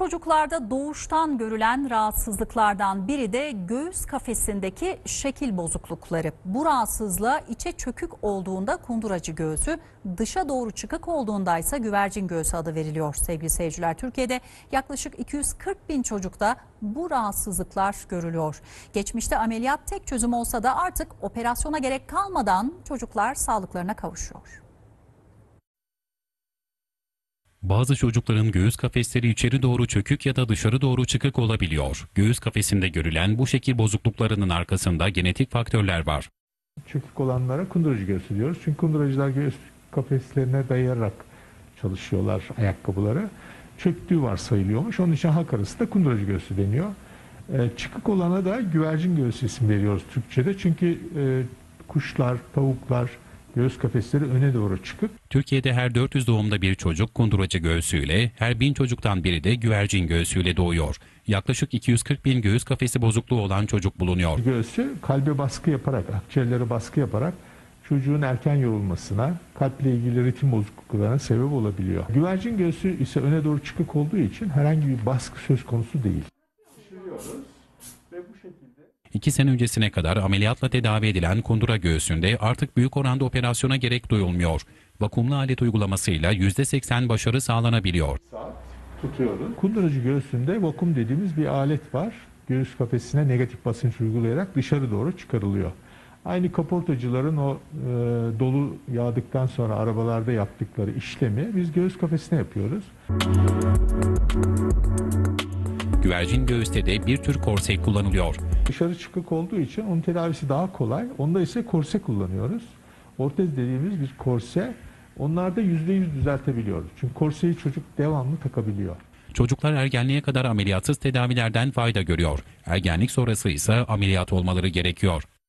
Çocuklarda doğuştan görülen rahatsızlıklardan biri de göğüs kafesindeki şekil bozuklukları. Bu rahatsızlığa içe çökük olduğunda kunduracı göğsü, dışa doğru çıkık olduğunda ise güvercin göğsü adı veriliyor sevgili seyirciler. Türkiye'de yaklaşık 240 bin çocukta bu rahatsızlıklar görülüyor. Geçmişte ameliyat tek çözüm olsa da artık operasyona gerek kalmadan çocuklar sağlıklarına kavuşuyor. Bazı çocukların göğüs kafesleri içeri doğru çökük ya da dışarı doğru çıkık olabiliyor. Göğüs kafesinde görülen bu şekil bozukluklarının arkasında genetik faktörler var. Çökük olanlara kunduracı göğsü diyoruz. Çünkü kunduracılar göğüs kafeslerine dayayarak çalışıyorlar ayakkabıları. Çöktüğü varsayılıyormuş. Onun için halk arasında kunduracı göğsü deniyor. Çıkık olana da güvercin göğsü isim veriyoruz Türkçe'de. Çünkü kuşlar, tavuklar göğüs kafesleri öne doğru çıkık. Türkiye'de her 400 doğumda bir çocuk kunduracı göğsüyle, her 1000 çocuktan biri de güvercin göğsüyle doğuyor. Yaklaşık 240 bin göğüs kafesi bozukluğu olan çocuk bulunuyor. Göğsü kalbe baskı yaparak, akciğerlere baskı yaparak çocuğun erken yorulmasına, kalple ilgili ritim bozukluklarına sebep olabiliyor. Güvercin göğsü ise öne doğru çıkık olduğu için herhangi bir baskı söz konusu değil. Şişiriyoruz ve bu şekilde... 2 sene öncesine kadar ameliyatla tedavi edilen kundura göğsünde artık büyük oranda operasyona gerek duyulmuyor. Vakumlu alet uygulamasıyla %80 başarı sağlanabiliyor. Saat tutuyoruz. Kunduracı göğsünde vakum dediğimiz bir alet var. Göğüs kafesine negatif basınç uygulayarak dışarı doğru çıkarılıyor. Aynı kaportacıların o dolu yağdıktan sonra arabalarda yaptıkları işlemi biz göğüs kafesine yapıyoruz. Güvercin göğüste de bir tür korse kullanılıyor. Dışarı çıkık olduğu için onun tedavisi daha kolay. Onda ise korse kullanıyoruz. Ortez dediğimiz bir korse, onlarda %100 düzeltebiliyoruz. Çünkü korseyi çocuk devamlı takabiliyor. Çocuklar ergenliğe kadar ameliyatsız tedavilerden fayda görüyor. Ergenlik sonrası ise ameliyat olmaları gerekiyor.